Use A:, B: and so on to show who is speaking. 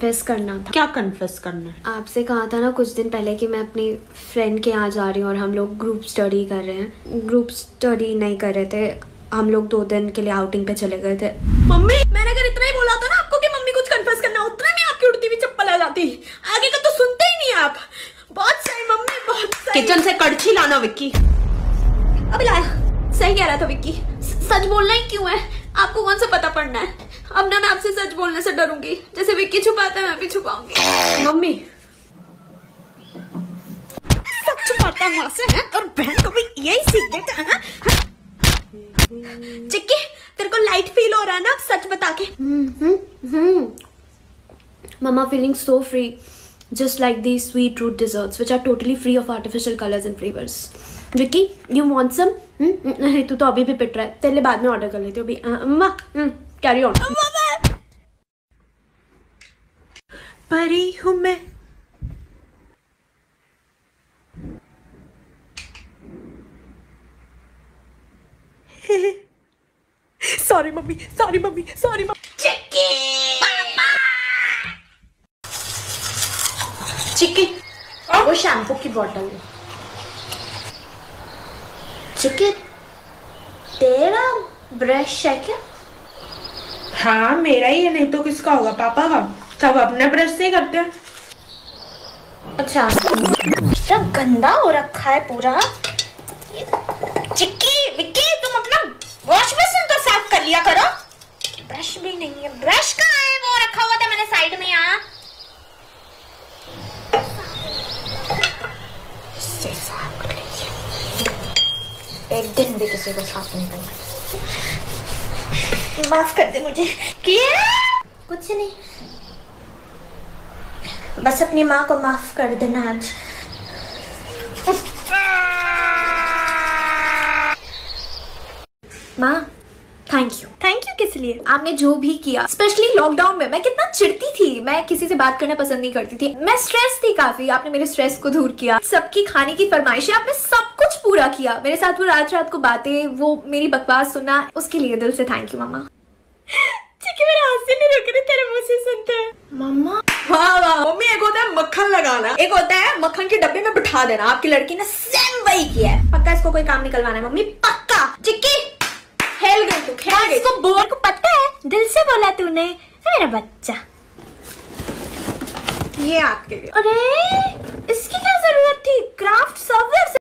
A: Confess करना था।
B: क्या कन्फेस करना है?
A: आपसे कहा था ना कुछ दिन पहले कि मैं अपनी फ्रेंड के यहाँ जा रही हूँ और हम लोग ग्रुप स्टडी कर रहे हैं। ग्रुप स्टडी नहीं कर रहे थे, हम लोग 2 दिन के लिए आउटिंग पे चले गए थे।
B: मम्मी, मैंने अगर इतना ही बोला था ना आपको कि मम्मी कुछ कन्फेस करना, उतना में आपकी उड़ती हुई चप्पल आ जाती। आगे का तो सुनते ही नहीं आप। बहुत सही मम्मी, बहुत सही। किचन से कड़छी लाना विक्की।
A: अभी लाया। सही कह रहा था विक्की, सच बोलना ही क्यों है? आपको कौन सा पता पड़ना है? अब ना मैं आपसे सच बोलने से डरूंगी, जैसे विक्की छुपाता है मैं भी छुपाऊंगी।
B: मम्मी, सब छुपाता है माँ से है और बहन को भी यही सीख देता है। चिक्की, तेरे को लाइट फील हो रहा है ना सच बता के?
A: Mama feeling so free, just like these sweet root desserts which are totally free of artificial colors and flavors. Vicky, you want some? नहीं, तू तो अभी भी पिट रहा है। तेरे लिए बाद में ऑर्डर कर लेती हूँ अभी। अम्मा, कैरी ऑन।
B: परी हूँ मैं। Sorry mummy, sorry mummy, sorry mummy.
A: Chikki, वो शैम्पू की बोतल है। चिक्की, तेरा ब्रश है क्या?
B: हाँ मेरा ही है, नहीं तो किसका होगा? पापा का। सब अपने ब्रश से ही करते हैं।
A: अच्छा, इतना गंदा हो रखा है पूरा।
B: चिक्की, विक्की, तुम अपना वॉश बेसिन तो साफ कर लिया करो।
A: ब्रश भी नहीं है। ब्रश कहाँ है? वो रखा हुआ था मैंने साइड में यहाँ। एक दिन भी किसी को साफ नहीं करना। माफ कर दे मुझे। क्या? कुछ नहीं, बस अपनी माँ को माफ कर देना आज। माँ, थैंक यू। थैंक यू किस लिए? आपने जो भी किया, स्पेशली लॉकडाउन में मैं कितना चिढ़ती थी। मैं किसी से बात करना पसंद नहीं करती थी, मैं स्ट्रेस थी काफी। आपने मेरे स्ट्रेस को दूर किया, सबकी खाने की फरमाइशें, आपने सब कुछ पूरा किया। मेरे साथ वो रात रात को बातें, वो मेरी बकवास सुनना, उसके लिए दिल से थैंक यू मामा। ठीक है, मेरा हंसी नहीं रुक रही तेरे मुंह से सुनते हैं। मम्मा,
B: वाह वाह मम्मी, एक होता है मक्खन लगाना, एक होता है मक्खन के डब्बे में बिठा देना। आपकी लड़की ने सेम वही किया है।
A: पक्का इसको कोई काम निकलवाना है मम्मी, पक्का।
B: चिक्की, खेल गई तू, खेल गई।
A: इसको बोल को पता है, दिल से बोला तूने मेरा बच्चा।
B: ये आपके लिए।
A: अरे इसकी क्या जरूरत थी? Craft server